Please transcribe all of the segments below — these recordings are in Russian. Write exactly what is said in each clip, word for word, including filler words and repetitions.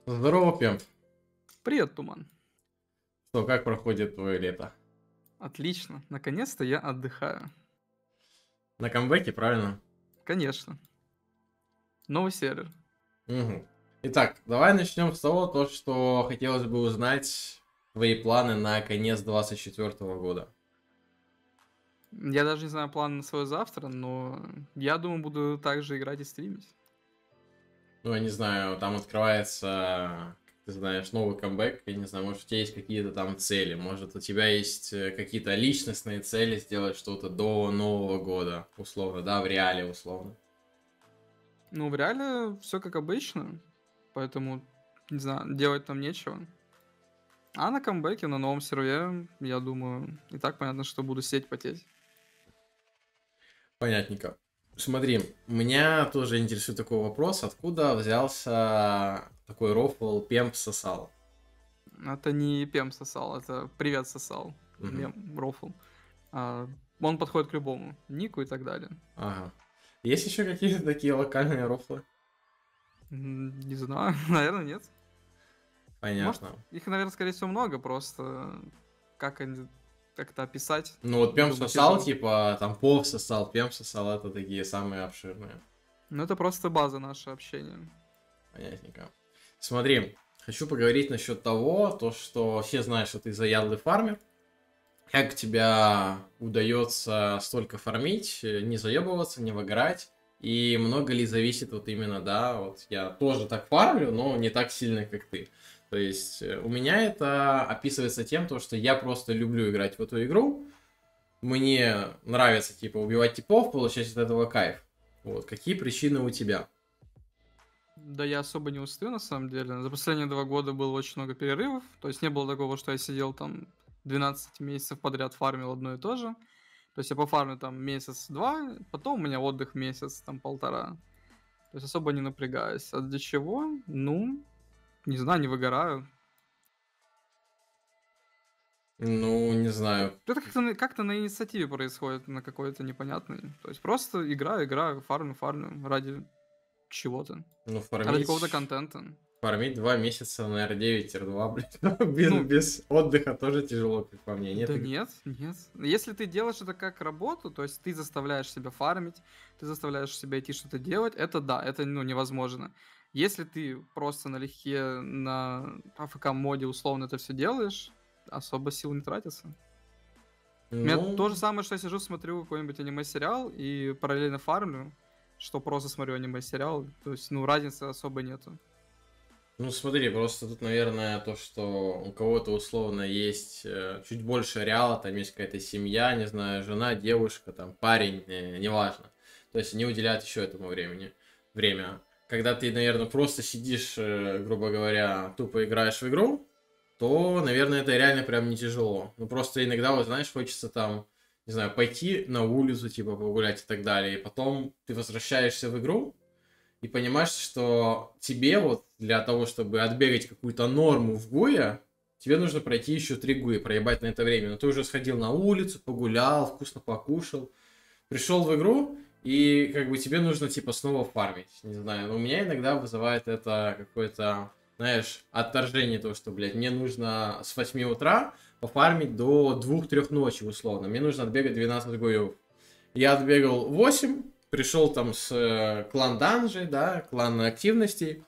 Здорово, Пемп. Привет, Туман. Что, как проходит твое лето? Отлично. Наконец-то я отдыхаю. На камбэке, правильно? Конечно. Новый сервер. Мгм. Итак, давай начнем с того, то, что хотелось бы узнать твои планы на конец двадцать четвертого года. Я даже не знаю план на свое завтра, но я думаю, буду также играть и стримить. Ну, я не знаю, там открывается, как ты знаешь, новый камбэк. Я не знаю, может, у тебя есть какие-то там цели. Может, у тебя есть э, какие-то личностные цели сделать что-то до Нового года, условно, да, в реале, условно. Ну, в реале все как обычно, поэтому, не знаю, делать там нечего. А на камбэке, на новом сервере, я думаю, и так понятно, что буду сеть потеть. Понятненько. Смотри, меня тоже интересует такой вопрос, откуда взялся такой рофл Пемп сосал? Это не пем сосал, это привет сосал. Мгм. Мем, рофл. А, он подходит к любому нику и так далее. Ага. Есть еще какие-то такие локальные рофлы? М, Не знаю, наверное, нет. Может, Понятно. их, наверное, скорее всего, много, просто как они как-то описать, Ну вот Пемп думаю, сосал, тяжело. типа, там Пов сосал, Пемп сосал, это такие самые обширные. Но это просто база нашего общения. Понятненько. Смотри, хочу поговорить насчет того, то, что все знают, что ты заядлый фармер. Как у тебя удается столько фармить, э, не заебываться, не выгорать? И много ли зависит вот именно, да, вот я тоже так фармлю, но не так сильно, как ты. То есть э, у меня это описывается тем, то, что я просто люблю играть в эту игру. Мне нравится, типа, убивать типов, получать от этого кайф. Вот, какие причины у тебя? Да я особо не устаю, на самом деле. За последние два года было очень много перерывов. То есть не было такого, что я сидел там двенадцать месяцев подряд фармил одно и то же. То есть я пофармил там месяц-два, потом у меня отдых месяц, там полтора. То есть особо не напрягаюсь. А для чего? Ну, не знаю, не выгораю. Ну, не знаю. Это как-то на, как-то на инициативе происходит, на какой-то непонятной. То есть просто играю, играю, фармлю, фармлю ради чего-то. Ну, Ради какого-то фармить контента. Фармить два месяца на эр девять, эр два, блядь, без, Ну, без отдыха тоже тяжело, как по мне. Нет, да таких- нет, нет. Если ты делаешь это как работу, то есть ты заставляешь себя фармить, ты заставляешь себя идти что-то делать, это да, это ну, невозможно. Если ты просто налегке на АФК-моде условно это все делаешь, особо сил не тратится. У меня то же ну, самое, что я сижу, смотрю какой-нибудь аниме-сериал и параллельно фармлю, что просто смотрю аниме-сериал. То есть, ну, разницы особо нету. ну смотри, просто тут, наверное, то, что у кого-то условно есть э, чуть больше реала, там есть какая-то семья, не знаю, жена, девушка, там парень, э, неважно. То есть они уделяют еще этому времени, время. Когда ты, наверное, просто сидишь, э, грубо говоря, тупо играешь в игру, то, наверное, это реально прям не тяжело. Ну, просто иногда, вот, знаешь, хочется там, не знаю, пойти на улицу, типа, погулять и так далее. И потом ты возвращаешься в игру и понимаешь, что тебе вот для того, чтобы отбегать какую-то норму в гуе, тебе нужно пройти еще три гуи, проебать на это время. Но ты уже сходил на улицу, погулял, вкусно покушал, пришел в игру, и как бы тебе нужно типа снова фармить. Не знаю, но у меня иногда вызывает это какое-то, знаешь, отторжение того, что, блядь, мне нужно с восьми утра пофармить до двух-трёх ночи, условно. Мне нужно отбегать двенадцать гоев. Я отбегал восемь, пришел там с э, клан данжей, да, клан активностей,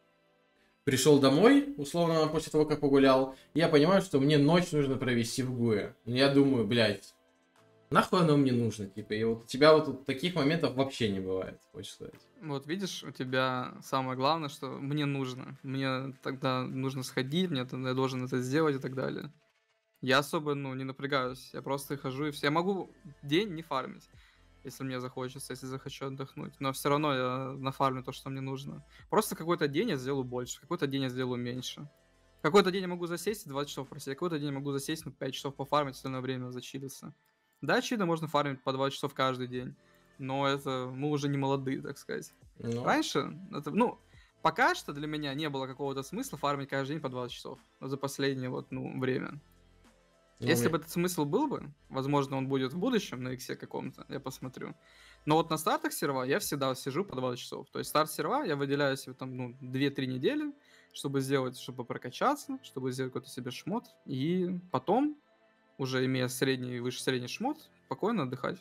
пришел домой, условно, после того, как погулял, и я понимаю, что мне ночь нужно провести в гуе. И я думаю, блядь, нахуй оно мне нужно, типа, и вот у тебя вот тут таких моментов вообще не бывает, хочешь сказать. Вот видишь, у тебя самое главное, что мне нужно. Мне тогда нужно сходить, мне тогда я должен это сделать и так далее. Я особо, ну, не напрягаюсь. Я просто хожу и все. Я могу день не фармить, если мне захочется, если захочу отдохнуть. Но все равно я нафармлю то, что мне нужно. Просто какой-то день я сделаю больше, какой-то день я сделаю меньше. Какой-то день я могу засесть и двадцать часов просидеть, какой-то день я могу засесть на пять часов пофармить, остальное время зачилиться. Да, чида можно фармить по двадцать часов каждый день, но это мы уже не молодые, так сказать. Ну, Раньше, это, ну, пока что для меня не было какого-то смысла фармить каждый день по двадцать часов за последнее вот, ну, время. ну, Если мне- бы этот смысл был бы, возможно, он будет в будущем на иксе каком-то, я посмотрю. Но вот на стартах серва я всегда сижу по двадцать часов. То есть старт серва я выделяю себе там, ну, две-три недели, чтобы сделать, чтобы прокачаться, чтобы сделать какой-то себе шмот, и потом, уже имея средний, выше средний шмот, спокойно отдыхать.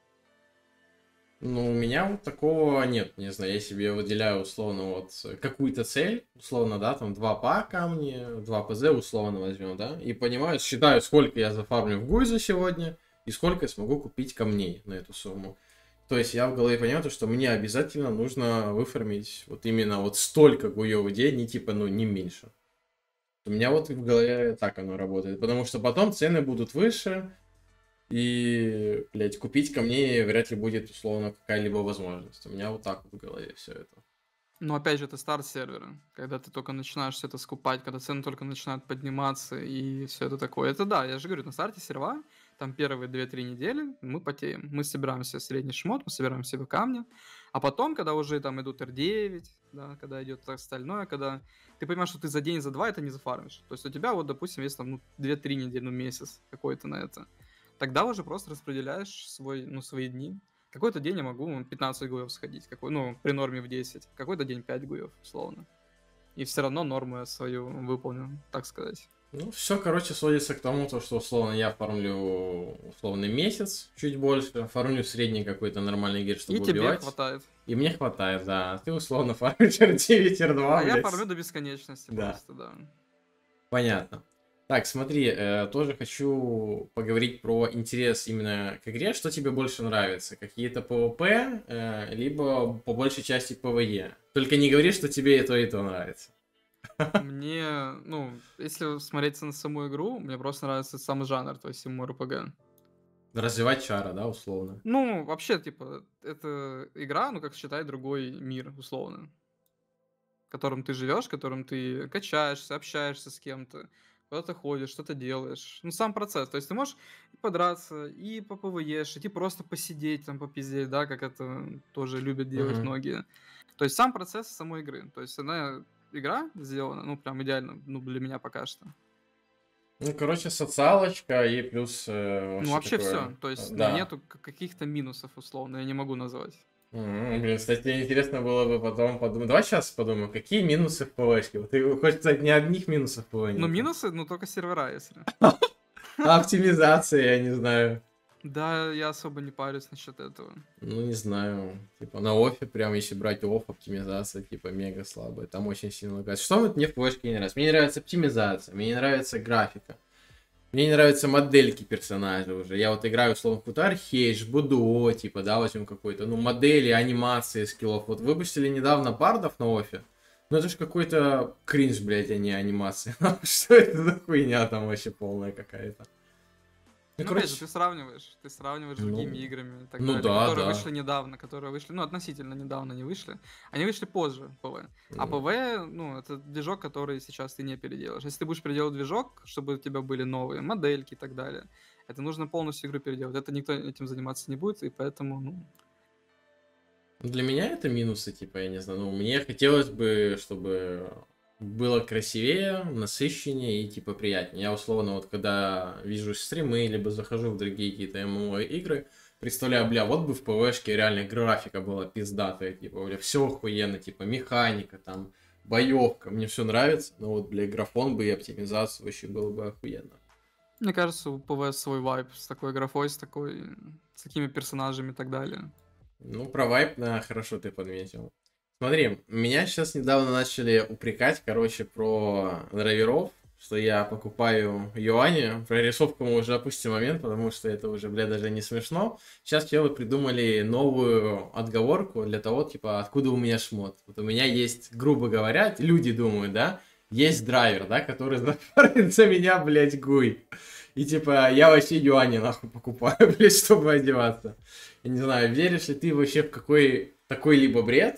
Ну, у меня вот такого нет, не знаю, я себе выделяю условно вот какую-то цель, условно, да, там два па камни, два пэ зэ условно возьмем, да, и понимаю, считаю, сколько я зафармлю в гуй за сегодня и сколько я смогу купить камней на эту сумму. То есть я в голове понимаю, что мне обязательно нужно выфармить вот именно вот столько гуев в день, не типа, ну, не меньше. У меня вот в голове так оно работает, потому что потом цены будут выше, и, блядь, купить камней вряд ли будет, условно, какая-либо возможность. У меня вот так вот в голове все это. Но опять же, это старт сервера, когда ты только начинаешь все это скупать, когда цены только начинают подниматься и все это такое. Это да, я же говорю, на старте серва, там первые две-три недели мы потеем. Мы собираем себе средний шмот, мы собираем себе камни, а потом, когда уже там идут эр девять, да, когда идет остальное, когда ты понимаешь, что ты за день, за два это не зафармишь. То есть у тебя вот, допустим, есть там ну, две-три недели, ну месяц какой-то на это. Тогда уже просто распределяешь свой, ну, свои дни. Какой-то день я могу пятнадцать гуев сходить, какой, ну, при норме в десять. Какой-то день пять гуев, условно. И все равно норму я свою выполню, так сказать. Ну, все, короче, сводится к тому, то, что, условно, я фармлю, условно, месяц, чуть больше, фармлю средний какой-то нормальный гир, чтобы И тебе убивать. хватает. И мне хватает, да. Ты, условно, фармишь эр девять, эр два, А я блядь. фармлю до бесконечности Да. просто, да. Понятно. Так, смотри, э, тоже хочу поговорить про интерес именно к игре. Что тебе больше нравится? Какие-то пэ вэ пэ, э, либо по большей части пэ вэ е? Только не говори, что тебе и то, и то нравится. Мне, ну, если смотреть на саму игру, мне просто нравится сам жанр, то есть эм эр пэ гэ. Развивать чара, да, условно? Ну, вообще, типа, это игра, ну, как считай, другой мир, условно. В котором ты живешь, в котором ты качаешься, общаешься с кем-то, куда-то ходишь, что-то делаешь. Ну, сам процесс. То есть ты можешь и подраться, и по пэ вэ ешить, и просто посидеть там, попиздеть, да, как это тоже любят делать Мгм. многие. То есть сам процесс самой игры. То есть она, игра сделана, ну, прям идеально, ну, для меня пока что. Ну, короче, социалочка и плюс э, Ну, вообще вообще такое. все. То э, есть, ну, Да. нету к- каких-то минусов, условно, я не могу назвать. М, Блин, кстати, интересно было бы потом подумать. Давай сейчас подумаем, какие минусы в пэ вэ-шке? Вот ты хочешь сказать, ни одних минусов в пэ вэ Ну, нет. минусы, ну, только сервера, если. Оптимизация, я не знаю. Да, я особо не парюсь насчет этого. Ну, не знаю. Типа на офе, прям если брать офф, оптимизация, типа, мега слабая. Там очень сильно лагает. Что вот мне в пэ вэ-шке не нравится? Мне не нравится оптимизация, мне не нравится графика. Мне не нравятся модельки персонажей уже. Я вот играю, условно, какую-то Архейдж, Будуо, типа, да, возьмем какой-то, ну, модели, анимации скиллов. Вот выпустили недавно бардов на офе. Ну, это же какой-то кринж, блядь, а не анимация. Что это за хуйня там вообще полная какая-то? Ну, Ну, опять же, короче, ты сравниваешь, ты сравниваешь с другими ну, играми и так ну далее, да, которые да. вышли недавно, которые вышли, ну, относительно недавно не вышли. Они вышли позже, пэ вэ. А М. пэ вэ, ну, это движок, который сейчас ты не переделаешь. Если ты будешь переделать движок, чтобы у тебя были новые модельки и так далее, это нужно полностью игру переделать. Это никто этим заниматься не будет, и поэтому, ну... Для меня это минусы, типа, я не знаю. Ну, мне хотелось бы, чтобы было красивее, насыщеннее и, типа, приятнее. Я, условно, вот когда вижу стримы, либо захожу в другие какие-то эм эм о игры, представляю, бля, вот бы в пэ вэ-шке реально графика была пиздатая, типа, бля, все охуенно, типа, механика, там, боевка, мне все нравится, но вот, бля, графон бы и оптимизация вообще было бы охуенно. Мне кажется, у пэ вэ свой вайб с такой графой, с такой... с такими персонажами и так далее. Ну, про вайп, да, хорошо ты подметил. Смотри, меня сейчас недавно начали упрекать, короче, про драйверов, что я покупаю юани. Про рисовку мы уже опустим момент, потому что это уже, бля, даже не смешно. Сейчас челы придумали новую отговорку для того, типа, откуда у меня шмот. Вот у меня есть, грубо говоря, люди думают, да, есть драйвер, да, который зафармит за меня, блядь, гуй. И типа, я вообще юани нахуй покупаю, блядь, чтобы одеваться. Я не знаю, веришь ли ты вообще в какой такой-либо бред?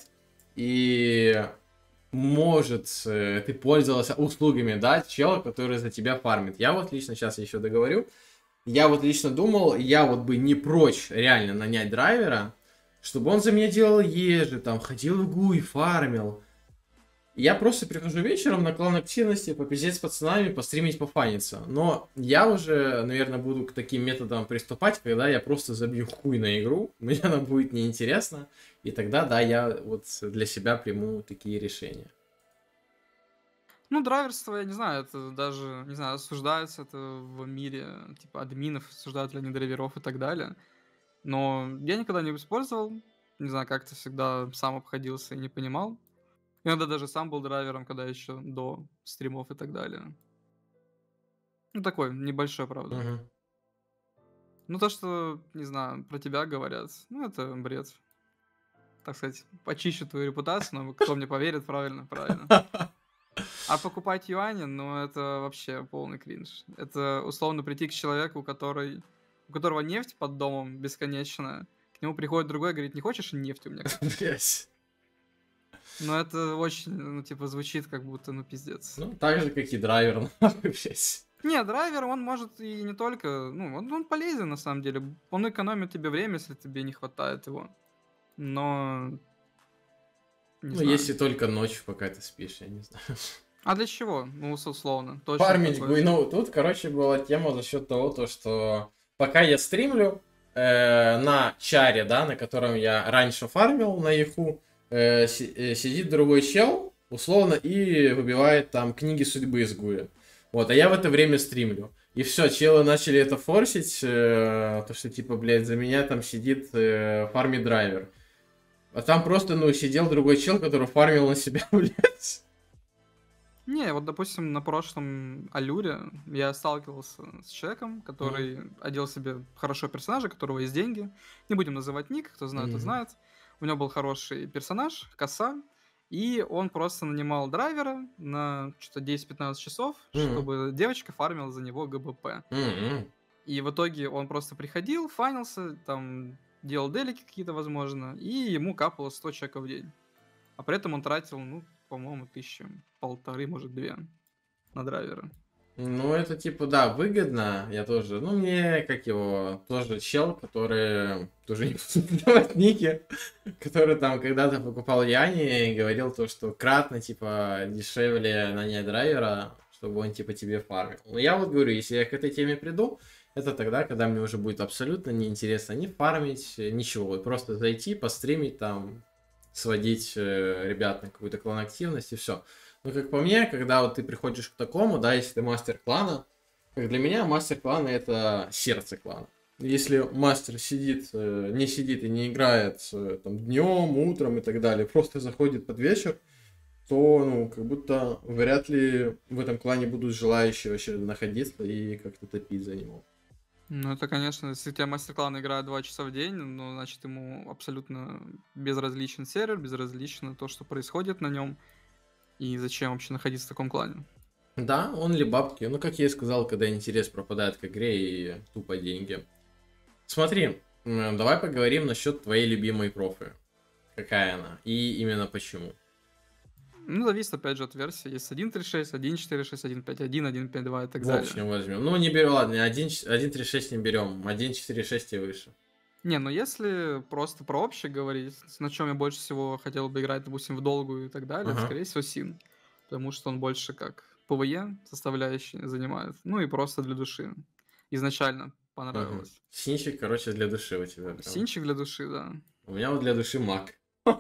И может э, ты пользовался услугами, да, чела, который за тебя фармит. Я вот лично, сейчас еще договорю, я вот лично думал, я вот бы не прочь реально нанять драйвера, чтобы он за меня делал ежи, там, ходил в гуй, фармил. Я просто прихожу вечером на клан активности, попиздеть с пацанами, постримить, пофаниться. Но я уже, наверное, буду к таким методам приступать, когда я просто забью хуй на игру, мне она будет неинтересна, и тогда, да, я вот для себя приму такие решения. Ну, драйверство, я не знаю, это даже, не знаю, осуждается это в мире, типа, админов, осуждают ли они драйверов и так далее. Но я никогда не использовал, не знаю, как-то всегда сам обходился и не понимал. Иногда даже сам был драйвером, когда еще до стримов и так далее. Ну, такой небольшой, правда. Мгм. Ну, то, что, не знаю, про тебя говорят, ну, это бред. Так сказать, почищу твою репутацию, но кто мне поверит, правильно, правильно. А покупать юани, ну, это вообще полный кринж. Это условно прийти к человеку, который, у которого нефть под домом бесконечная, к нему приходит другой и говорит, не хочешь нефть у меня купить? Блядь. Но это очень, ну, типа, звучит как будто, ну, пиздец. Ну, так же, как и драйвер, нахуй, блядь. Не, драйвер, он может и не только, ну, он, он полезен на самом деле. Он экономит тебе время, если тебе не хватает его. Но, не Ну, знаю. если только ночью, пока ты спишь, я не знаю. А для чего? Ну, условно. Точно Фармить такой. гуй. Ну, тут, короче, была тема за счет того, то, что пока я стримлю э, на чаре, да, на котором я раньше фармил на Яху, э, си- э, сидит другой чел, условно, и выбивает там книги судьбы из гуя. Вот, а я в это время стримлю. И все, челы начали это форсить, э, то, что, типа, блядь, за меня там сидит э, фармит драйвер. А там просто, ну, сидел другой чел, который фармил на себя, блядь. Не, вот, допустим, на прошлом Алюре я сталкивался с человеком, который одел себе хорошо персонажа, у которого есть деньги. Не будем называть ник, кто знает, тот Мгм. знает. У него был хороший персонаж, коса, и он просто нанимал драйвера на что-то десять-пятнадцать часов, Мгм. чтобы девочка фармила за него ГБП. М-м. И в итоге он просто приходил, фанился, там, делал делики какие-то, возможно, и ему капало сто чеков в день. А при этом он тратил, ну, по-моему, тысячи полторы, может, две на драйвера. Ну, это типа, да, выгодно. Я тоже, ну, мне, как его, тоже чел, который, тоже не буду давать ники, который там когда-то покупал Яни и говорил то, что кратно, типа, дешевле нанять драйвера, чтобы он, типа, тебе фармил. Но я вот говорю, если я к этой теме приду, это тогда, когда мне уже будет абсолютно неинтересно ни фармить, ничего. Вот просто зайти, постримить там, сводить э, ребят на какую-то клан-активность и все. Ну, как по мне, когда вот ты приходишь к такому, да, если ты мастер клана, как для меня мастер клана это сердце клана. Если мастер сидит, э, не сидит и не играет э, там днем, утром и так далее, просто заходит под вечер, то, ну, как будто вряд ли в этом клане будут желающие вообще находиться и как-то топить за него. Ну, это, конечно, если у тебя мастер-клан играет два часа в день, ну, значит, ему абсолютно безразличен сервер, безразлично то, что происходит на нем, и зачем вообще находиться в таком клане. Да, он ли бабки, ну, как я и сказал, когда интерес пропадает к игре и тупо деньги. Смотри, м, давай поговорим насчет твоей любимой профы. Какая она? И именно почему? Ну, зависит, опять же, от версии. Есть один точка тридцать шесть, один точка четыре шесть, один точка пять один, один точка пять два и так В далее. общем возьмем. Ну, не берем, ладно, один точка тридцать шесть не берем, один точка четыре шесть и выше. Не, ну если просто про общее говорить, на чем я больше всего хотел бы играть, допустим, в долгую и так далее, это, Ага. скорее всего, Син. Потому что он больше как ПВЕ составляющий занимает. Ну и просто для души. Изначально Мгм. понравилось. Синчик, короче, для души у тебя прям. Синчик для души, да. У меня вот для души маг.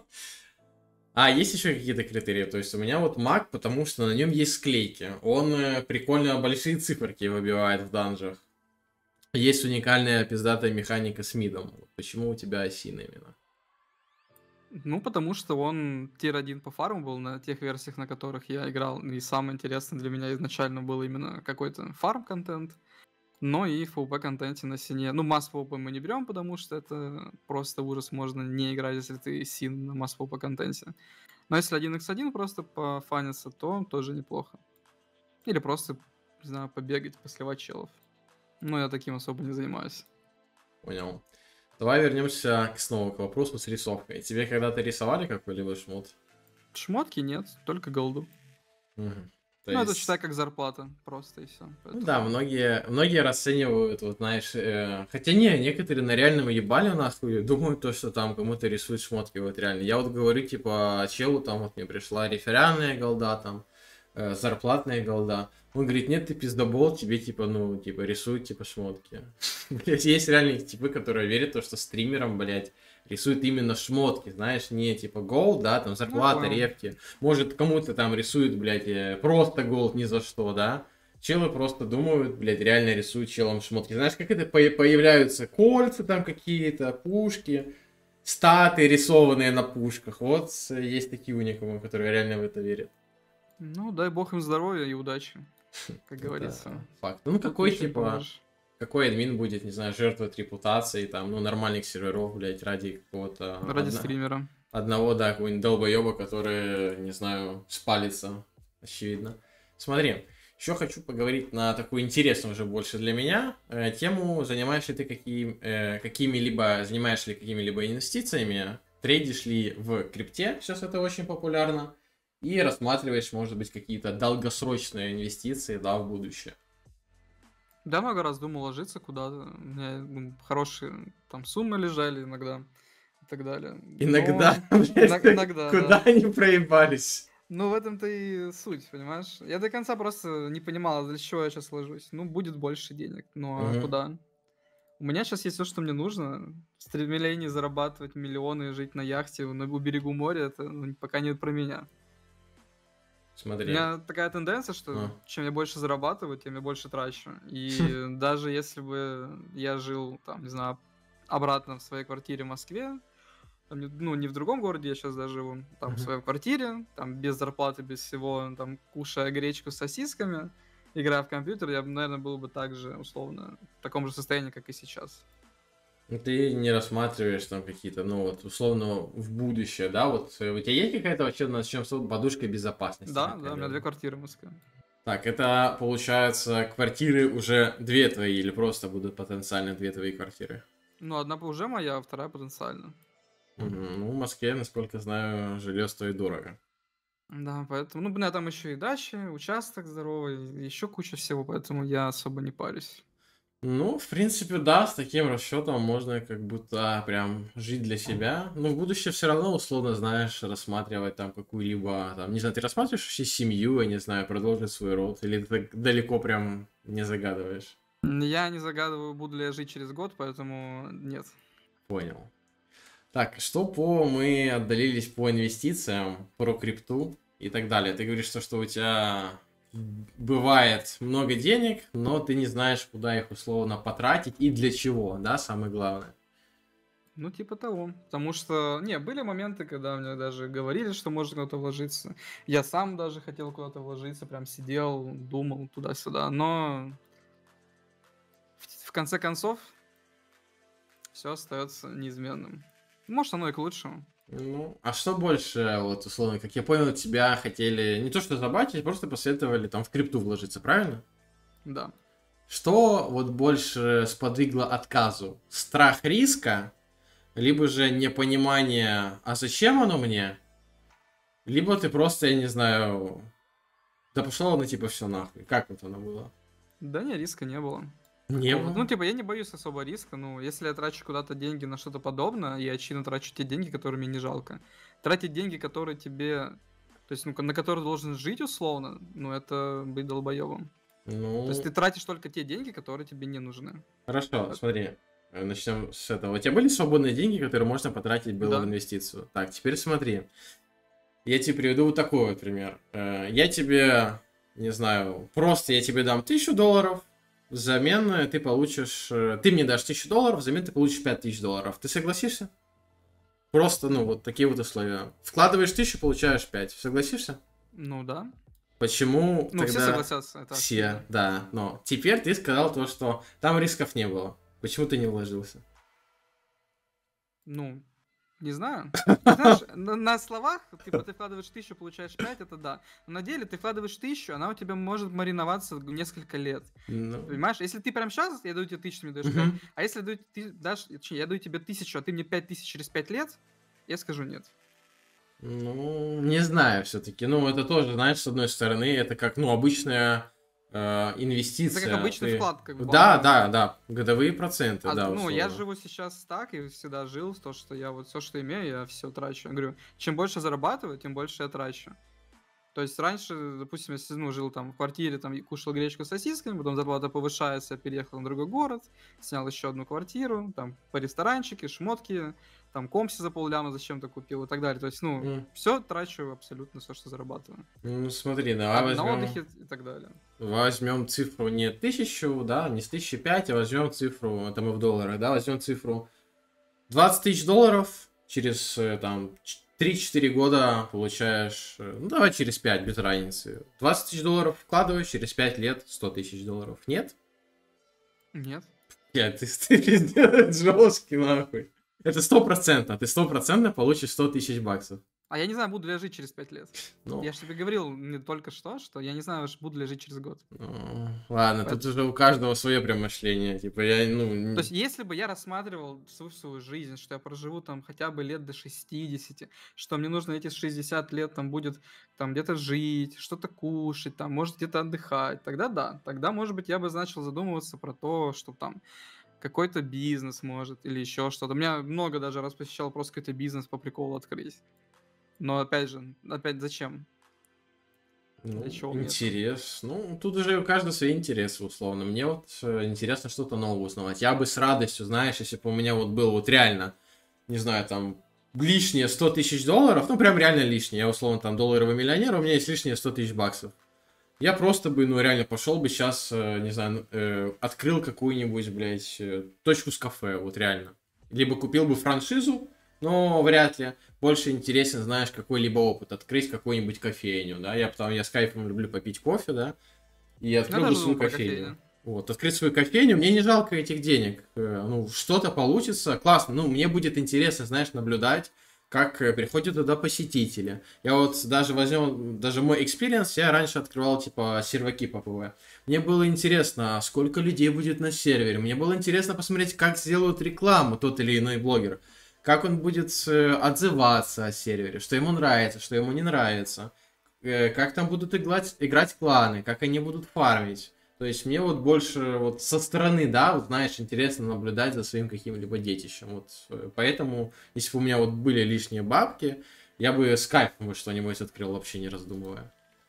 А, есть еще какие-то критерии? То есть у меня вот маг, потому что на нем есть склейки. Он э, прикольно большие циферки выбивает в данжах. Есть уникальная пиздатая механика с мидом. Почему у тебя Осин именно? Ну, потому что он тир один по фарму был на тех версиях, на которых я играл. И самое интересное для меня изначально был именно какой-то фарм-контент. Но и в PvP-контенте на Сине. Ну, масс PvP мы не берем, потому что это просто ужас. Можно не играть, если ты Син на масс PvP-контенте. Но если один икс один просто пофаниться, то тоже неплохо. Или просто, не знаю, побегать, посливать челов. Но я таким особо не занимаюсь. Понял. Давай вернемся к, снова к вопросу с рисовкой. Тебе когда-то рисовали какой-либо шмот? Шмотки нет, только голду. Мгм. То Ну, это есть- считай как зарплата, просто и все. Ну да, многие, многие расценивают, вот знаешь, э, хотя не, некоторые на реальном ебали нахуй, думают то, что там кому-то рисуют шмотки, вот реально. Я вот говорю, типа, челу там вот мне пришла реферальная голда, там, э, зарплатная голда. Он говорит, нет, ты пиздобол, тебе типа, ну, типа, рисуют, типа, шмотки. Блять, есть реальные типы, которые верят в то, что стримерам, блять, рисует именно шмотки, знаешь, не типа голд, да, там зарплата, понял. репки. Может, кому-то там рисует, блядь, э, просто голд ни за что, да. Челы просто думают, блядь, реально рисуют челом шмотки. Знаешь, как это по- появляются кольца там какие-то, пушки, статы рисованные на пушках. Вот э, есть такие уникумы, которые реально в это верят. Ну, дай бог им здоровья и удачи, как Это говорится. факт. Ну, Тут какой, ничего не типа, поможешь. какой админ будет, не знаю, жертвовать репутацией, там, ну, нормальных серверов, блядь, ради какого-то Ради одна- стримера. одного, да, какого-нибудь долбоеба, который, не знаю, спалится, очевидно. Смотри, еще хочу поговорить на такую интересную уже больше для меня э, тему, занимаешь ли ты какие, э, какими-либо, занимаешь ли какими-либо инвестициями, трейдишь ли в крипте, сейчас это очень популярно, и рассматриваешь, может быть, какие-то долгосрочные инвестиции, да, в будущее. Да, много раз думал ложиться куда-то. У меня ну, хорошие там суммы лежали иногда и так далее. Иногда, Но блядь, ина- иногда, куда да. они проебались? Ну, в этом-то и суть, понимаешь? Я до конца просто не понимал, для чего я сейчас ложусь. Ну, будет больше денег. Ну, а Мгм. куда? У меня сейчас есть все, что мне нужно. Стремление зарабатывать миллионы и жить на яхте на у берегу моря, это ну, пока не про меня. У Смотри. меня такая тенденция, что А. чем я больше зарабатываю, тем я больше трачу. И даже если бы я жил, там, не знаю, обратно в своей квартире в Москве, там, не- ну, не в другом городе, я сейчас даже живу, там, в Мгм. своей квартире, там, без зарплаты, без всего, там, кушая гречку с сосисками, играя в компьютер, я, наверное, был бы так же, условно, в таком же состоянии, как и сейчас. Ну, ты не рассматриваешь там какие-то, ну вот, условно, в будущее, да, вот э, у тебя есть какая-то вообще, начнем с того, подушка безопасности Да, да, у меня две какая-либо? квартиры в Москве. Так, это, получается, квартиры уже две твои или просто будут потенциально две твои квартиры? Ну, одна уже моя, а вторая потенциально. Мгм. Ну, в Москве, насколько знаю, жилье стоит дорого. Да, поэтому, ну, у меня там еще и дача, участок здоровый, еще куча всего, поэтому я особо не парюсь. Ну, в принципе, да, с таким расчетом можно как будто прям жить для себя. Но в будущее все равно, условно, знаешь, рассматривать там какую-либо, там, не знаю, ты рассматриваешь вообще семью, я не знаю, продолжить свой род, или ты так далеко прям не загадываешь? М, Я не загадываю, буду ли я жить через год, поэтому нет. Понял. Так, что по мы отдалились по инвестициям, про крипту и так далее. Ты говоришь, что, что у тебя бывает много денег, но ты не знаешь, куда их условно потратить и для чего, да, самое главное. Ну, типа того. Потому что, не, были моменты, когда мне даже говорили, что можно куда-то вложиться. Я сам даже хотел куда-то вложиться, прям сидел, думал туда-сюда. Но в, в конце концов все остается неизменным. Может, оно и к лучшему. Ну, а что больше, вот, условно, как я понял, тебя хотели не то что забатить, просто посоветовали там в крипту вложиться, правильно? Да. Что вот больше сподвигло отказу? Страх риска, либо же непонимание, а зачем оно мне? Либо ты просто, я не знаю, да пошло оно типа все нахуй. Как вот оно было? Да не, риска не было. Не Какого? Ну, было? типа, я не боюсь особо риска. Ну, если я трачу куда-то деньги на что-то подобное, я очевидно трачу те деньги, которые мне не жалко. Тратить деньги, которые тебе... То есть, ну, на которые ты должен жить условно, ну, это быть долбоебом. То есть Ну, ты тратишь только те деньги, которые тебе не нужны. хорошо, Э, смотри. э, Начнем с этого. У тебя были свободные деньги, которые можно потратить было в Да. инвестицию? Так, теперь смотри. Я тебе приведу вот такой вот пример. Э, Я тебе, не знаю, просто я тебе дам тысячу долларов, взамен э, ты получишь... э, Ты мне дашь тысячу долларов, взамен ты получишь пять тысяч долларов. Ты согласишься? Просто, ну, вот такие вот условия. Вкладываешь тысячу, получаешь пять. Согласишься? Ну, да. Почему Ну, все тогда согласятся, это все? очевидно. Да, но теперь ты сказал то, что там рисков не было. Почему ты не вложился? Ну, не знаю. Ты знаешь, на, на словах, типа, ты вкладываешь тысячу, получаешь пять, это да. Но на деле ты вкладываешь тысячу, она у тебя может мариноваться несколько лет. Ну, Понимаешь, если ты прям сейчас, я даю тебе тысячу, ты мне даешь пять, мгм. а если даю, ты дашь, точнее, я даю тебе тысячу, а ты мне пять тысяч через пять лет, я скажу нет. Ну, не знаю все-таки. Ну, это тоже, знаешь, с одной стороны, это как, ну, обычная э, Это как инвестиция. обычный Ты... вклад, как в Да, банк. да, да, годовые проценты, А, да, ну, я условно. живу сейчас так и всегда жил, то, что я вот все, что имею, я все трачу. Я говорю, чем больше зарабатываю, тем больше я трачу. То есть раньше, допустим, если, ну, жил там в квартире, там, и кушал гречку с сосисками, потом зарплата повышается, переехал на другой город, снял еще одну квартиру, там, по ресторанчике, шмотки, там, компси за полляма зачем-то купил и так далее. То есть, ну, М, все трачу абсолютно все, что зарабатываю. Ну, смотри, А давай на возьмем, отдыхе и так далее. возьмем цифру не тысячу, да, не с тысячи пять, а возьмем цифру, это мы в долларах, да, возьмем цифру двадцать тысяч долларов, через э, там три-четыре года получаешь, э, ну давай через пять без разницы. двадцать тысяч долларов вкладываешь, через пять лет сто тысяч долларов. Нет? Нет. Нет, ты, ты пиздец жесткий, нахуй. Это сто процентов, ты сто процентов получишь сто тысяч баксов. А я не знаю, буду ли я жить через пять лет. Ну, Я же тебе говорил не только что, что я не знаю, ш- буду ли я жить через год. ну, ладно, тут Поэт- уже у каждого свое прям мышление. Типа, я, ну, То н- есть, если бы я рассматривал свою, свою жизнь, что я проживу там хотя бы лет до шестидесяти, что мне нужно эти шестьдесят лет там будет там где-то жить, что-то кушать, там, может где-то отдыхать, тогда да. Тогда, может быть, я бы начал задумываться про то, что там какой-то бизнес может или еще что-то. Меня много даже раз посещал просто какой-то бизнес по приколу открыть. Но опять же, опять зачем? Для ну, чего мне это? интерес. Ну, тут уже у каждого свои интересы, условно. Мне вот э, интересно что-то новое узнавать. Я бы с радостью, знаешь, если бы у меня вот был вот реально, не знаю, там, лишние сто тысяч долларов, ну, прям реально лишние. Я, условно, там, долларовый миллионер, у меня есть лишние сто тысяч баксов. Я просто бы, ну, реально пошел бы сейчас, э, не знаю, э, открыл какую-нибудь, блядь, э, точку с кафе, вот реально. Либо купил бы франшизу, но вряд ли. Больше интересен, знаешь, какой-либо опыт, открыть какую-нибудь кофейню, да. Я потому я с кайфом люблю попить кофе, да, и Я открыл бы даже свою думал про кофейню. кофейню. Вот, открыть свою кофейню, мне не жалко этих денег. Э, Ну, что-то получится, классно. Ну, мне будет интересно, знаешь, наблюдать, как э, приходят туда посетители. Я вот даже возьмем, даже мой экспириенс, я раньше открывал, типа, серваки по ПВ. Мне было интересно, сколько людей будет на сервере. Мне было интересно посмотреть, как сделают рекламу тот или иной блогер. Как он будет э, отзываться о сервере, что ему нравится, что ему не нравится. Э, как там будут играть, играть кланы, как они будут фармить. То есть мне вот больше вот со стороны, да, вот знаешь, интересно наблюдать за своим каким-либо детищем. Вот э, поэтому, если бы у меня вот были лишние бабки, я бы с кайфом бы что-нибудь открыл, вообще не раздумывая.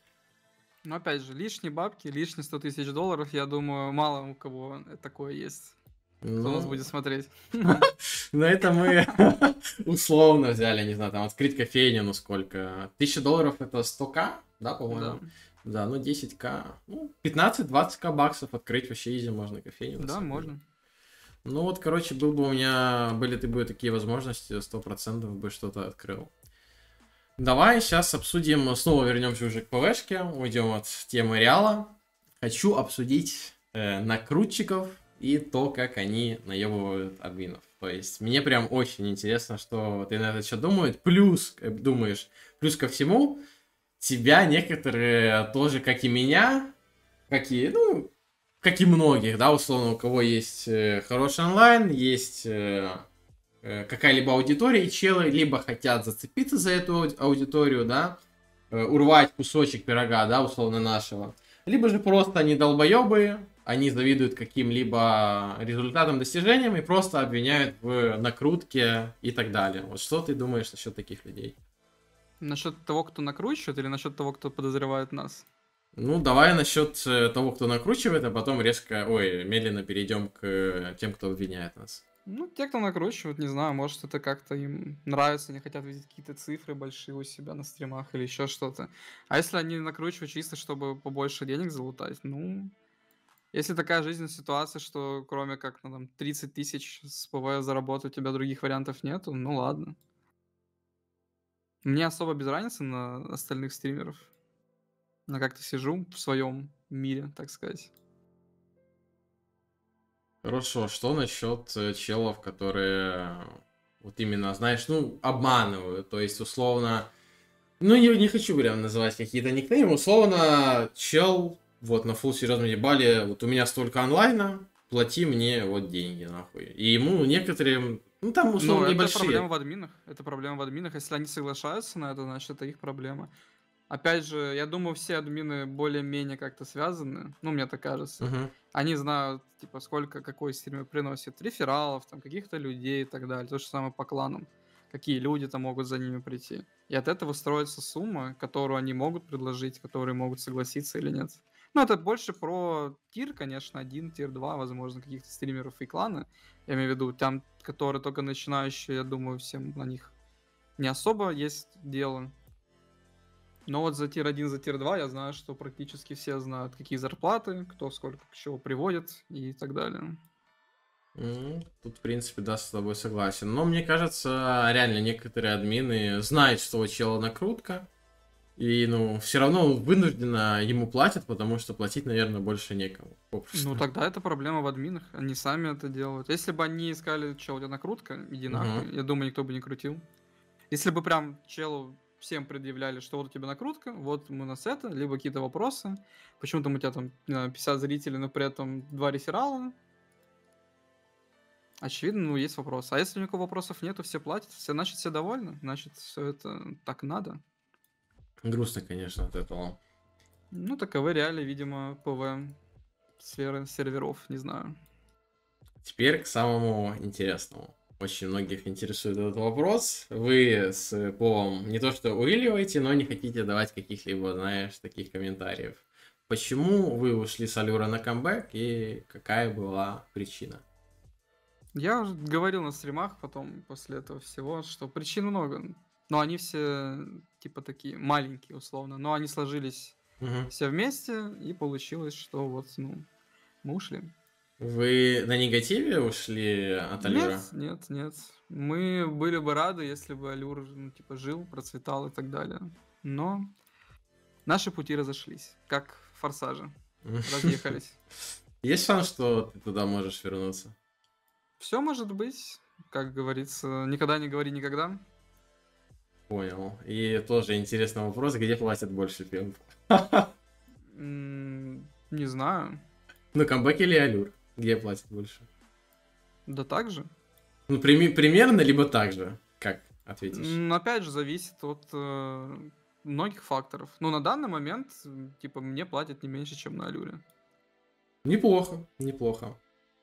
Но опять же, лишние бабки, лишние сто тысяч долларов, я думаю, мало у кого такое есть. Кто нас Ну, будет смотреть? на это мы условно взяли, не знаю, там открыть кофейню, ну сколько? Тысяча долларов это сто тысяч, да, Да, по-моему? Да, ну десять тысяч, ну пятнадцать-двадцать тысяч баксов открыть вообще изи можно кофейню на да, самом деле. можно. Ну вот, короче, был бы у меня, были ты бы такие возможности, сто процентов бы что-то открыл. Давай сейчас обсудим, снова вернемся уже к ПВшке, уйдем от темы Реала. Хочу обсудить э, накрутчиков и то, как они наебывают админов. То есть мне прям очень интересно, что ты на это что думаешь. Плюс, э, думаешь, плюс ко всему, тебя некоторые тоже, как и меня, как и, ну, как и многих, да, условно, у кого есть э, хороший онлайн, есть э, э, какая-либо аудитория, и челы либо хотят зацепиться за эту ауди- аудиторию, да, э, урвать кусочек пирога, да, условно нашего, либо же просто они долбоебы, они завидуют каким-либо результатам, достижениям и просто обвиняют в накрутке и так далее. Вот что ты думаешь насчет таких людей? Насчет того, кто накручивает, или насчет того, кто подозревает нас? Ну, давай насчет э, того, кто накручивает, а потом резко, ой, медленно перейдем к э, тем, кто обвиняет нас. Ну, те, кто накручивает, не знаю, может, это как-то им нравится, они хотят видеть какие-то цифры большие у себя на стримах или еще что-то. А если они накручивают чисто, чтобы побольше денег залутать, ну, если такая жизненная ситуация, что кроме как ну, там, тридцать тысяч с ПВ заработать у тебя других вариантов нету, ну ладно. Мне особо без разницы на остальных стримеров. Я как-то сижу в своем мире, так сказать. Хорошо, что насчет э, челов, которые э, вот именно, знаешь, ну, обманывают, то есть, условно, ну, не, не хочу прям называть какие-то никнеймы, условно, чел, вот, на фул серьезном ебале, вот у меня столько онлайна, плати мне вот деньги, нахуй. И ему некоторые, ну, там, Ну, условно, это проблема небольшие. в админах. Это проблема в админах. Если они соглашаются на это, значит, это их проблема. Опять же, я думаю, все админы более-менее как-то связаны. Ну, мне так кажется. Мгм. Они знают, типа, сколько какой стример приносит рефералов, там, каких-то людей и так далее. То же самое по кланам. какие люди там могут за ними прийти. И от этого строится сумма, которую они могут предложить, которые могут согласиться или нет. Ну, это больше про тир, конечно, один, тир два, возможно, каких-то стримеров и клана. Я имею в виду, там, которые только начинающие, я думаю, всем на них не особо есть дело. Но вот за тир один, за тир два я знаю, что практически все знают, какие зарплаты, кто сколько к чему приводит и так далее. М, Тут, в принципе, да, с тобой согласен. Но мне кажется, реально некоторые админы знают, что у чела накрутка. И, ну, все равно вынужденно ему платят, потому что платить, наверное, больше некому. Попросту. Ну, тогда это проблема в админах, они сами это делают. Если бы они искали, что у тебя накрутка, иди Мгм. нахуй, я думаю, никто бы не крутил. Если бы прям челу всем предъявляли, что вот у тебя накрутка, вот мы нас это, либо какие-то вопросы, почему там у тебя там не знаю, пятьдесят зрителей, но при этом два реферала, очевидно, ну, есть вопрос. А если никакого вопросов нету, все платят, все, значит, все довольны, значит, все это так надо. Грустно, конечно, от этого. Ну, таковы реалии, видимо, ПВ сферы серверов, не знаю. Теперь к самому интересному. Очень многих интересует этот вопрос. Вы с Полом не то что увиливаете, но не хотите давать каких-либо, знаешь, таких комментариев. Почему вы ушли с Алюра на камбэк и какая была причина? Я уже говорил на стримах потом, после этого всего, что причин много. Но они все, типа, такие маленькие, условно. Но они сложились Мгм. все вместе, и получилось, что вот, ну, мы ушли. Вы на негативе ушли от Нет, Алюра? нет, нет. Мы были бы рады, если бы Алюр, ну, типа, жил, процветал и так далее. Но наши пути разошлись, как в Форсаже. Разъехались. Есть шанс, что ты туда можешь вернуться? Все может быть, как говорится, никогда не говори никогда. Понял. И тоже интересный вопрос, где платят больше пемп? М, Не знаю. Ну, камбэк или Алюр? Где платят больше? Да так же. Ну, прими- примерно, либо так же. Как ответишь? М, Опять же, зависит от э, многих факторов. Но на данный момент, м, типа, мне платят не меньше, чем на Алюре. Неплохо, неплохо.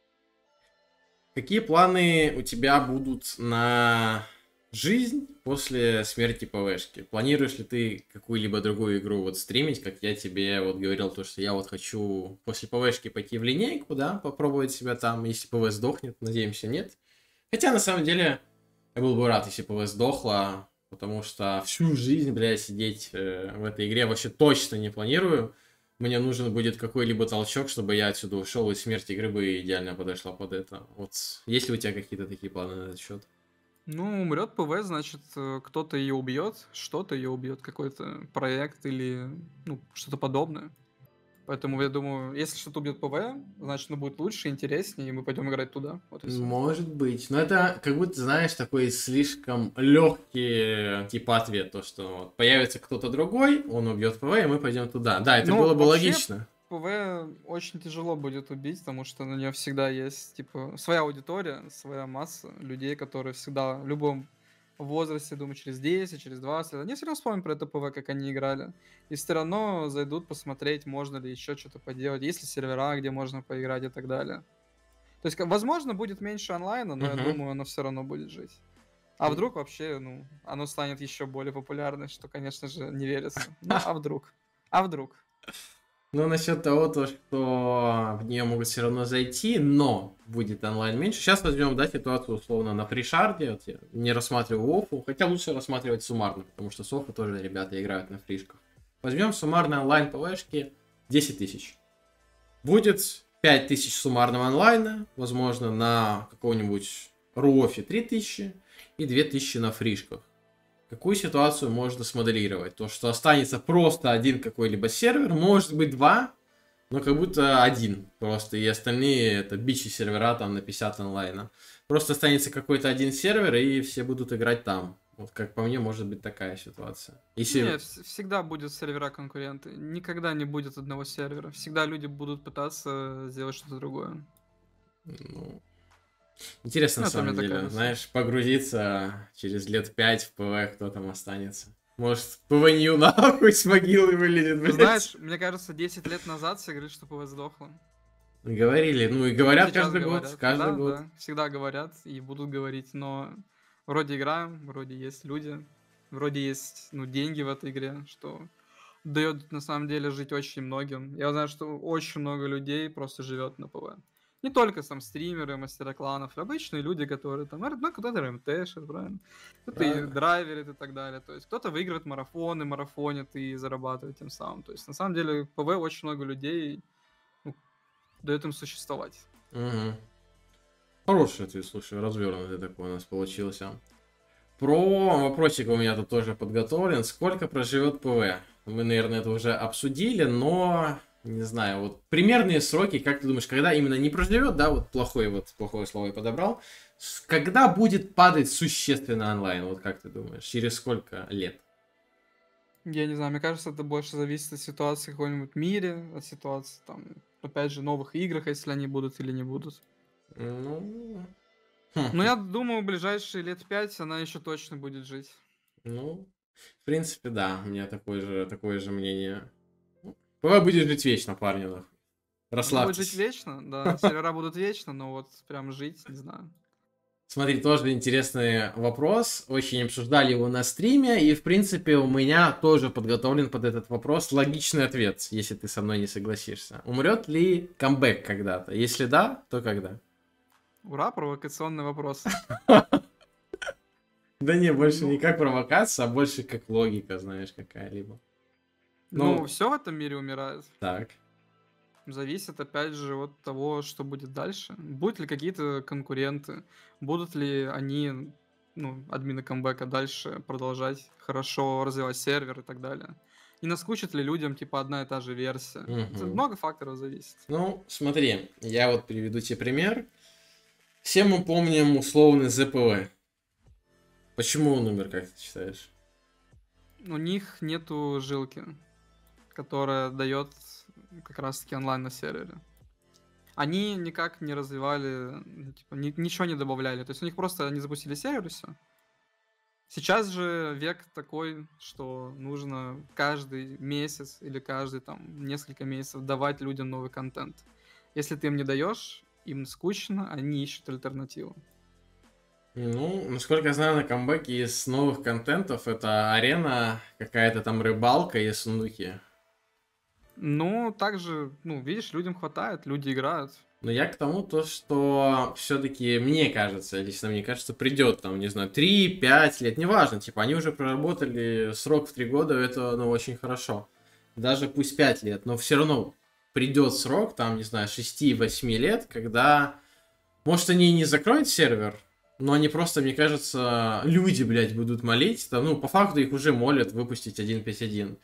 Какие планы у тебя будут на жизнь после смерти ПВшки? Планируешь ли ты какую-либо другую игру вот стримить, как я тебе вот говорил, то, что я вот хочу после ПВшки пойти в линейку, да, попробовать себя там, если ПВ сдохнет, надеемся, нет. Хотя, на самом деле, я был бы рад, если ПВ сдохла, потому что всю жизнь, бля, сидеть э, в этой игре вообще точно не планирую. Мне нужен будет какой-либо толчок, чтобы я отсюда ушел, и смерть игры бы идеально подошла под это. Вот есть ли у тебя какие-то такие планы на этот счет? Ну, умрет ПВ, значит, э, кто-то ее убьет, что-то ее убьет, какой-то проект или ну, что-то подобное. Поэтому я думаю, если что-то убьет ПВ, значит, оно будет лучше, интереснее, и мы пойдем играть туда. Вот и все. Может быть. Но это как будто, знаешь, такой слишком легкий типа ответ. То, что вот появится кто-то другой, он убьет ПВ, и мы пойдем туда. Да, это Ну, было бы вообще, логично. ПВ очень тяжело будет убить, потому что на нее всегда есть, типа, своя аудитория, своя масса людей, которые всегда в любом возрасте, думаю, через десять, через двадцать лет, они все равно вспомнят про это ПВ, как они играли. И все равно зайдут посмотреть, можно ли еще что-то поделать, есть ли сервера, где можно поиграть и так далее. То есть, как- возможно, будет меньше онлайна, но я Мгм. думаю, оно все равно будет жить. А вдруг вообще, ну, оно станет еще более популярным, что, конечно же, не верится. Ну, а вдруг? А вдруг? Ну, насчет того, то, что в нее могут все равно зайти, но будет онлайн меньше. Сейчас возьмем, да, ситуацию условно на фришарде. Вот я не рассматриваю оффу, хотя лучше рассматривать суммарно, потому что с оффа тоже ребята играют на фришках. Возьмем суммарно онлайн ПВшки десять тысяч. Будет пять тысяч суммарного онлайна, возможно, на каком-нибудь руофе три тысячи и две тысячи на фришках. Какую ситуацию можно смоделировать? То, что останется просто один какой-либо сервер, может быть два, но как будто один просто, и остальные это бичи сервера там на пятьдесят онлайна. Просто останется какой-то один сервер, и все будут играть там. Вот как по мне, может быть такая ситуация. Если... Нет, вс- всегда будет сервера конкуренты. Никогда не будет одного сервера. Всегда люди будут пытаться сделать что-то другое. Ну, интересно, Ну, на это у самом меня такая деле, мысль. знаешь, погрузиться через лет пять в ПВ, кто там останется. Может, ПВНью нахуй с могилы вылезет, Ты блядь. знаешь, мне кажется, десять лет назад все говорили, что ПВ сдохло. Говорили, ну и И говорят сейчас каждый год, говорят. каждый Да, год. да, всегда говорят и будут говорить, но Вроде играем, вроде есть люди, вроде есть, ну, деньги в этой игре, что дает на самом деле жить очень многим. Я знаю, что очень много людей просто живет на ПВ. Не только там стримеры, мастера кланов, обычные люди, которые там, ну, кто-то РМТшит, правильно? Кто-то и Правильно. драйверит и так далее. То есть кто-то выигрывает марафоны, марафонит и зарабатывает тем самым. То есть на самом деле ПВ очень много людей, ну, дает им существовать. Угу. Хороший ответ, слушай, развернутый такой у нас получился. Про вопросик у меня тут тоже подготовлен. Сколько проживет ПВ? Мы, наверное, это уже обсудили, но не знаю, вот примерные сроки, как ты думаешь, когда именно не проживет, да, вот плохое, вот плохое слово я подобрал, с- когда будет падать существенно онлайн, вот как ты думаешь, через сколько лет? Я не знаю, мне кажется, это больше зависит от ситуации в каком-нибудь мире, от ситуации там, опять же, новых играх, если они будут или не будут. Ну, Но хм, я думаю, в ближайшие лет пять она еще точно будет жить. ну, в принципе, да, у меня такое же, такое же мнение. ПВ будет жить вечно, парни, нахуй. Она будет жить Расслабьтесь. вечно, да, сервера будут вечно, но вот прям жить, не знаю. Смотри, тоже интересный вопрос. Очень обсуждали его на стриме. И, в принципе, у меня тоже подготовлен под этот вопрос логичный ответ, если ты со мной не согласишься. Умрет ли камбэк когда-то? Если да, то когда? Ура, провокационный вопрос. Да не, больше не Ну, как провокация, а больше как логика, знаешь, какая-либо. ну, Ну, все в этом мире умирает. так. Зависит, опять же, от того, что будет дальше. Будут ли какие-то конкуренты, будут ли они, ну, админы камбэка дальше продолжать хорошо развивать сервер и так далее. И наскучит ли людям, типа, одна и та же версия. Это Мгм. много факторов зависит. Ну, смотри, я вот приведу тебе пример. Все мы помним условный ЗПВ. Почему он умер, как ты считаешь? У них нету жилки, которая дает как раз-таки онлайн на сервере. Они никак не развивали, ну, типа, ни- ничего не добавляли. То есть у них просто они запустили сервер и все. Сейчас же век такой, что нужно каждый месяц или каждый там несколько месяцев давать людям новый контент. Если ты им не даешь, им скучно, они ищут альтернативу. Ну, насколько я знаю, на камбэке из новых контентов это арена, какая-то там рыбалка и сундуки. Ну, также, ну, видишь, людям хватает, люди играют. Но я к тому, то, что все-таки мне кажется, лично мне кажется, придет там, не знаю, три-пять лет, неважно, типа, они уже проработали срок в три года, это, ну, очень хорошо. Даже пусть пять лет, но все равно придет срок, там, не знаю, шести-восьми лет, когда, может, они и не закроют сервер, но они просто, мне кажется, люди, блядь, будут молить. Там, ну, по факту их уже молят выпустить один точка пять точка один.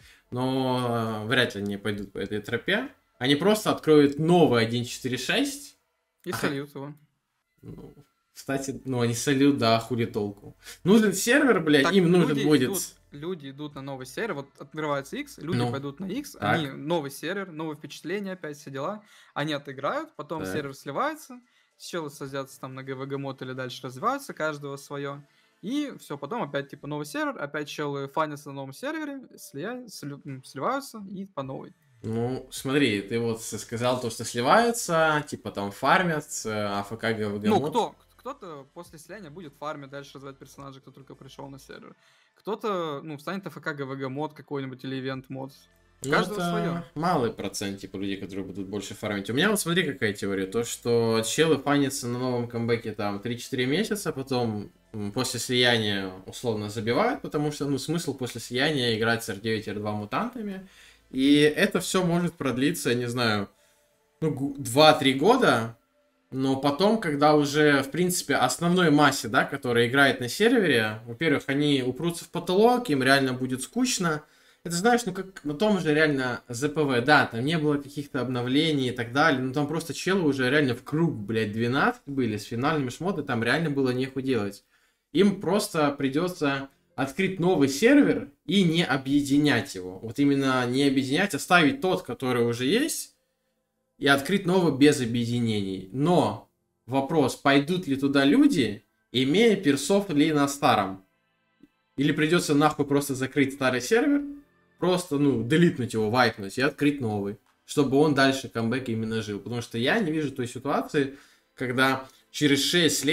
Но э, вряд ли они пойдут по этой тропе. Они просто откроют новый один точка четыре точка шесть. И А хо- сольют его. ну, кстати, ну, они солют, да, хули толку. Нужен сервер, блядь, Так им нужен люди будет... идут, люди идут на новый сервер, вот открывается X, люди Ну, пойдут на X, они так, новый сервер, новые впечатления, опять все дела, они отыграют, потом так. сервер сливается, челы садятся там на гэ вэ гэ мод или дальше развиваются, каждого свое, и все, потом опять типа новый сервер, опять челы фанятся на новом сервере, слия- слю- м, сливаются и по новой. Ну, смотри, ты вот сказал то, что сливаются, типа там фармят, э, а эф ка Ну, ГВГ-мод. кто? Кто-то после слияния будет фармить, дальше развивать персонажа, кто только пришел на сервер. Кто-то, ну, встанет эй эф ка гэ вэ гэ мод какой-нибудь или ивент мод. У Ну, каждого свое. это малый процент, типа, людей, которые будут больше фармить. У меня вот смотри, какая теория. То, что челы фанятся на новом камбэке там три-четыре месяца, потом м, после слияния условно забивают, потому что, ну, смысл после слияния играть с эр девять эр два мутантами. И это все может продлиться, я не знаю, ну, гу- два-три года, но потом, когда уже, в принципе, основной массе, да, которая играет на сервере, во-первых, они упрутся в потолок, им реально будет скучно. Это знаешь, ну как на том же реально зэ пэ вэ, да, там не было каких-то обновлений и так далее, но там просто челы уже реально в круг, блядь, двенадцать были, с финальными шмотами, там реально было нехуй делать. Им просто придется открыть новый сервер и не объединять его. Вот именно не объединять, оставить тот, который уже есть, и открыть новый без объединений. Но вопрос, пойдут ли туда люди, имея персов ли на старом? Или придется нахуй просто закрыть старый сервер, просто, ну, делитнуть его, вайпнуть и открыть новый, чтобы он дальше камбэк именно жил. Потому что я не вижу той ситуации, когда через шесть лет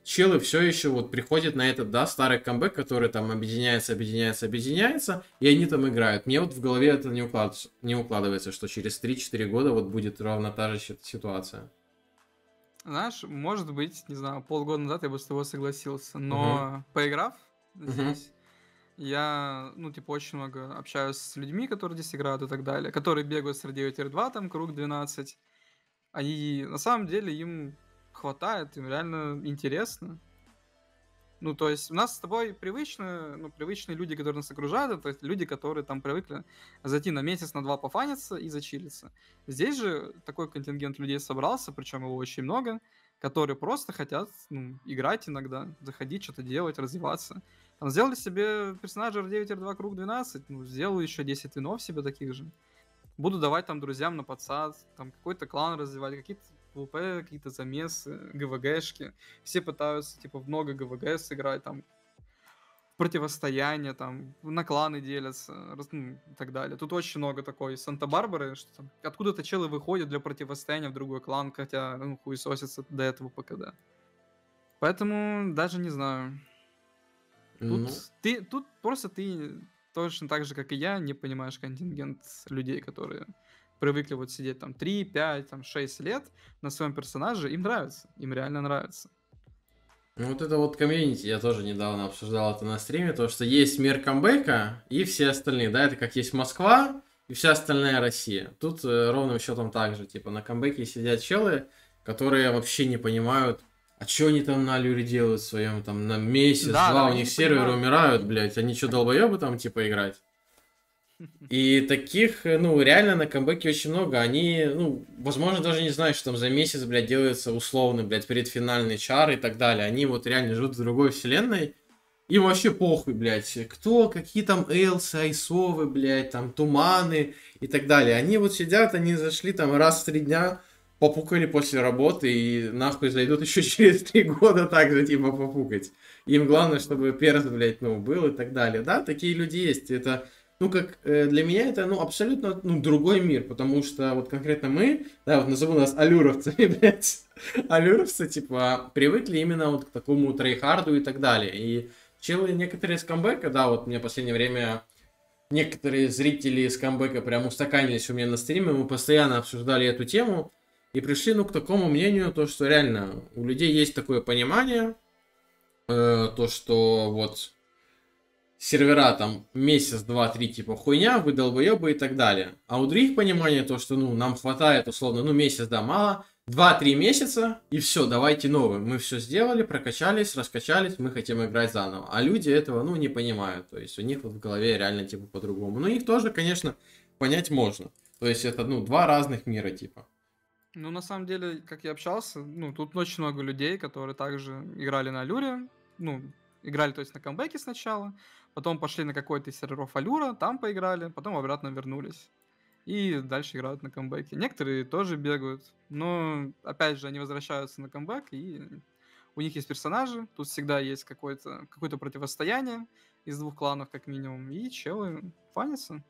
челы все еще вот приходят на этот, да, старый камбэк, который там объединяется, объединяется, объединяется, и они там играют. Мне вот в голове это не укладывается, не укладывается, что через три-четыре года вот будет ровно та же ситуация. Знаешь, может быть, не знаю, полгода назад я бы с тобой согласился, Угу. но поиграв Угу. здесь, я, ну, типа, очень много общаюсь с людьми, которые здесь играют и так далее, которые бегают с девять два, там, круг двенадцать, и на самом деле им хватает, им реально интересно. Ну, то есть у нас с тобой привычно, ну, привычные люди, которые нас окружают, это люди, которые там привыкли зайти на месяц, на два пофаниться и зачилиться. Здесь же такой контингент людей собрался, причем его очень много, которые просто хотят, ну, играть иногда, заходить, что-то делать, развиваться. Там сделали себе персонажа девять два круг двенадцать, ну, сделаю еще десять винов себе таких же. Буду давать там друзьям на подсад, там какой-то клан развивать, какие-то ПВП, какие-то замесы, ГВГшки. Все пытаются, типа, в много ГВГ сыграть, там, противостояние, там, на кланы делятся, раз- ну, и так далее. Тут очень много такой Санта-Барбары, что там откуда-то челы выходят для противостояния в другой клан, хотя, ну, хуесосится до этого ПКД. Поэтому даже не знаю. Тут Ну, ты, тут просто ты точно так же, как и я, не понимаешь контингент людей, которые привыкли вот сидеть там три, пять, там шесть лет на своем персонаже, им нравится, им реально нравится. ну вот это вот комьюнити, я тоже недавно обсуждал это на стриме, то, что есть мир камбэка и все остальные, да, это как есть Москва и вся остальная Россия. Тут э, ровным счетом так же, типа на камбэке сидят челы, которые вообще не понимают, а что они там на Алюре делают в своем, там, на месяц-два, Да, у они них не серверы понимают. умирают, блядь, они что, долбоебы там, типа, играть? И таких, э, ну, реально на камбэке очень много. Они, ну, возможно, даже не знают, что там за месяц, блядь, делается условно, блядь, предфинальный чар и так далее. Они вот реально живут в другой вселенной. Им вообще похуй, блядь, кто, какие там элсы, айсовы, блядь, там, туманы и так далее. Они вот сидят, они зашли там раз в три дня, попукали после работы и нахуй зайдут еще через три года так же, типа, попукать. Им главное, чтобы перс, блядь, ну, был и так далее. Да, такие люди есть. Это, ну, как э, для меня это, ну, абсолютно, ну, другой мир, потому что вот конкретно мы, да, вот назову нас алюровцами, блядь, алюровцы, типа, привыкли именно вот к такому трейхарду и так далее. И челы некоторые из камбэка, да, вот мне в последнее время некоторые зрители из камбэка прям устаканились у меня на стриме, мы постоянно обсуждали эту тему и пришли, ну, к такому мнению, то, что реально у людей есть такое понимание, э, то, что вот сервера там месяц, два, три, типа хуйня, вы долбоебы и так далее. А у других понимание то, что, ну, нам хватает условно, ну, месяц, да, мало, два-три месяца, и все, давайте новый. Мы все сделали, прокачались, раскачались, мы хотим играть заново. А люди этого, ну, не понимают. То есть у них вот в голове реально, типа, по-другому. Но их тоже, конечно, понять можно. То есть это, ну, два разных мира, типа. Ну, на самом деле, как я общался, ну, тут очень много людей, которые также играли на Алюре, ну, играли, то есть, на камбэке сначала, потом пошли на какой-то из серверов Алюра, там поиграли, потом обратно вернулись. И дальше играют на камбэке. Некоторые тоже бегают, но, опять же, они возвращаются на камбэк, и у них есть персонажи, тут всегда есть какое-то какое-то противостояние из двух кланов, как минимум, и челы фанятся.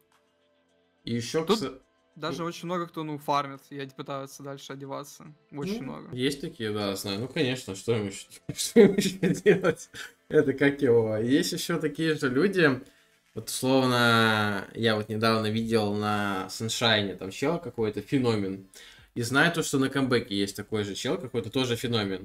И еще, Тут кстати... даже очень много кто, ну, фармит и пытаются дальше одеваться. Очень Ну, много. есть такие, да, знаю. Ну, конечно, что им еще, что им еще делать? Это как его. Есть еще такие же люди. Вот, условно, я вот недавно видел на Sunshine, там чел какой-то, феномен. И знаю то, что на камбэке есть такой же чел, какой-то тоже феномен.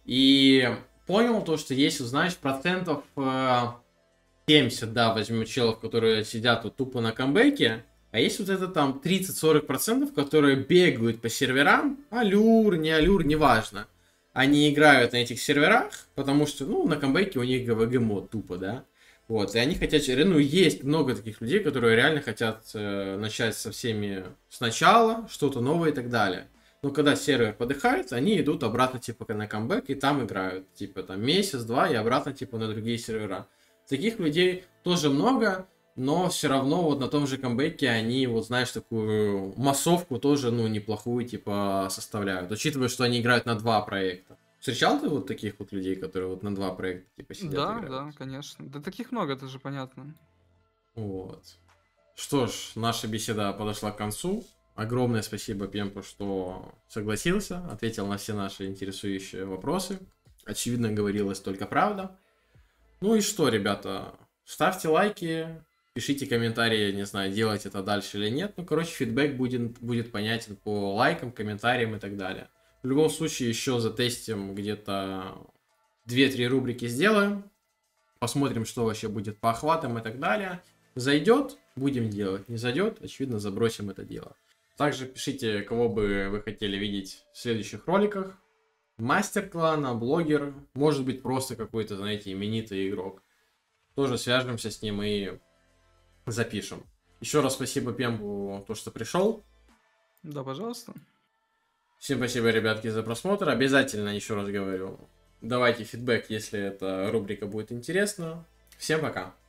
И понял то, что есть, знаешь, процентов э, семьдесят, да, возьмем челов, которые сидят вот тупо на камбэке, а есть вот это там тридцать-сорок процентов, которые бегают по серверам, алюр, не алюр, неважно. Они играют на этих серверах, потому что, ну, на камбэке у них ГВГ мод тупо, да. Вот, и они хотят, ну, есть много таких людей, которые реально хотят э, начать со всеми сначала, что-то новое и так далее. Но когда сервер подыхает, они идут обратно, типа, на камбэк и там играют, типа, там, месяц-два и обратно, типа, на другие сервера. Таких людей тоже много, но все равно вот на том же камбэке они, вот, знаешь, такую массовку тоже, ну, неплохую, типа, составляют, учитывая, что они играют на два проекта. Встречал ты вот таких вот людей, которые вот на два проекта типа сидят Да, играют? да, конечно. Да таких много, это же понятно. Вот. Что ж, наша беседа подошла к концу. Огромное спасибо Пемпу, что согласился, ответил на все наши интересующие вопросы. Очевидно, говорилась только правда. Ну и что, ребята, ставьте лайки, пишите комментарии, не знаю, делать это дальше или нет. Ну, короче, фидбэк будет, будет понятен по лайкам, комментариям и так далее. В любом случае, еще затестим где-то две-три рубрики сделаем. Посмотрим, что вообще будет по охватам и так далее. Зайдет, будем делать. Не зайдет, очевидно, забросим это дело. Также пишите, кого бы вы хотели видеть в следующих роликах. Мастер клана, блогер, может быть просто какой-то, знаете, именитый игрок. Тоже свяжемся с ним и запишем. Еще раз спасибо Пембу, то, что пришел. Да, пожалуйста. Всем спасибо, ребятки, за просмотр. Обязательно, еще раз говорю, давайте фидбэк, если эта рубрика будет интересна. Всем пока.